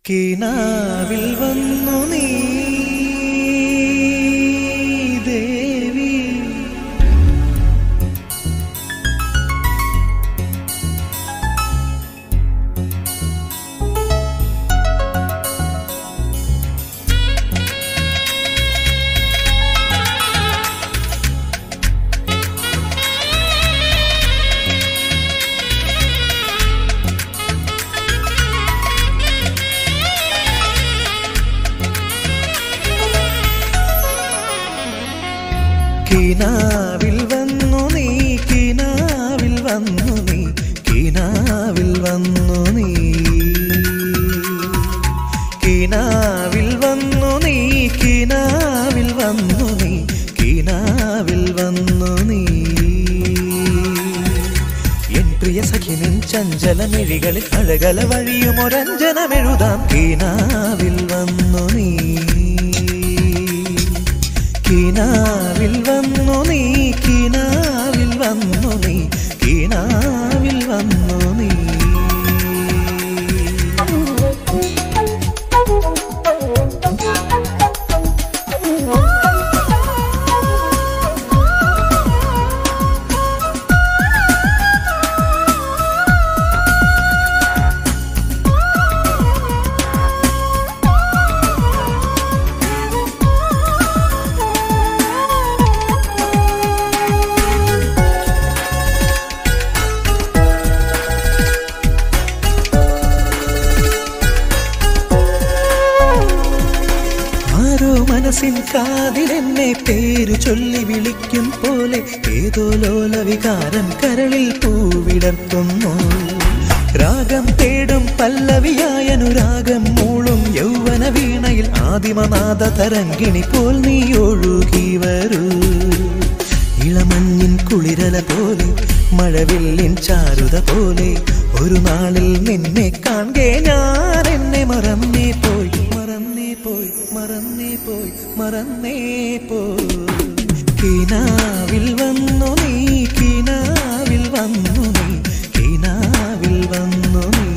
കിനാവിൽ വന്നു നീ ദേവി, കിനാവിൽ വന്നു നീ, കിനാവിൽ വന്നു നീ, കിനാവിൽ വന്നു നീ, കിനാവിൽ വന്നു നീ, കിനാവിൽ വന്നു നീ, കിനാവിൽ വന്നു നീ. എൻ പ്രിയ സഖി നിൻ ചഞ്ചലമിഴികളിൽ അഴകല വഴിയുമൊരഞ്ജനമെഴുതാം. കിനാവിൽ വന്നു നീ, കിനാവിൽ വന്നു നീ, കിനാവിൽ വന്നു നീ, കിനാവിൽ വന്നു നീ. മനസ്സിൻ കാതിലെന്നെ പേരു ചൊല്ലി വിളിക്കും പോലെ ഏതോ ലോലവികാരം കരളിൽ പൂവിടർത്തുന്നു. രാഗം തേടും പല്ലവിയായ അനുരാഗം മൂളും യൗവന വീണയിൽ ആദിമനാദ തരംഗിണി പോൽ നീ ഒഴുകി വരൂ. ഇളമഞ്ഞിൻ കുളിരല പോലെ മഴവില്ലിൻ ചാരുത പോലെ ഒരു നാളിൽ നിന്നെ കാണേ ഞാൻ എന്നെ മറന്നേ പോയി, മറന്നേ പോയി, മറന്നേ പോയി, മറന്നേ പോയി. കിനാവിൽ വന്നു നീ, കിനാവിൽ വന്നു നീ, കിനാവിൽ വന്നു നീ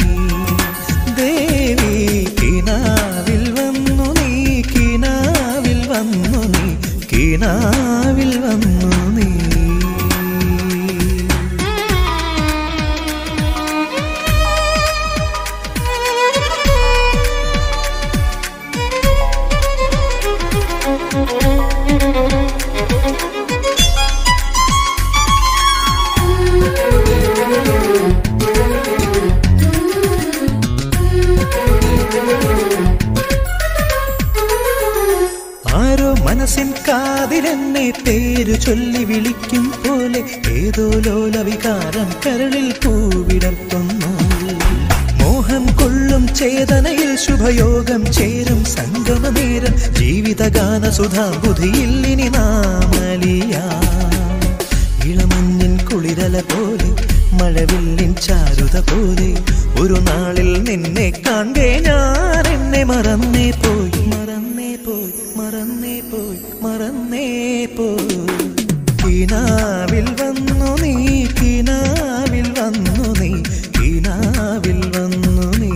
ദേവി. കിനാവിൽ വന്നു നീ, കിനാവിൽ വന്നു നീ, കിനാവിൽ വന്നു നീ. ആരോ മനസ്സിൻ കാതിലെന്നെ പേരു ചൊല്ലി വിളിക്കും പോലെ ഏതോ ലോലവികാരം കരളിൽ പൂവിടർത്തുന്നു. മോഹം കൊള്ളും ചേതനയിൽ ശുഭയോഗം ചേരും സംഗമനേരം ജീവിതഗാന സുധാബുധിയിൽ ഇനി നാമലിയാം. ഇളമഞ്ഞിൻ കുളിരല പോലെ മഴവില്ലിൻ ചാരുത പോലെ ഒരു നാളിൽ നിന്നെ കാണേ ഞാൻ എന്നെ മറന്നേ പോയി, മറന്നേ പോയി, മറന്നേ പോയി, മറന്നേ പോയി. കിനാവിൽ വന്നു നീ, കിനാവിൽ വന്നു നീ, കിനാവിൽ വന്നു നീ.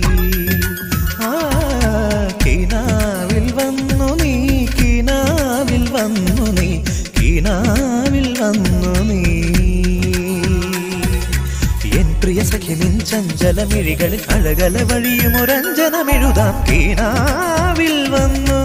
കിനാവിൽ വന്നു നീ, കിനാവിൽ വന്നു നീ, കിനാവിൽ വന്നു നീ. എൻ പ്രിയ സഖി നിൻ ചഞ്ചലമിഴികളിൽ അഴകല വഴിയുമൊരഞ്ജനമെഴുതാം. കിനാവിൽ വന്നു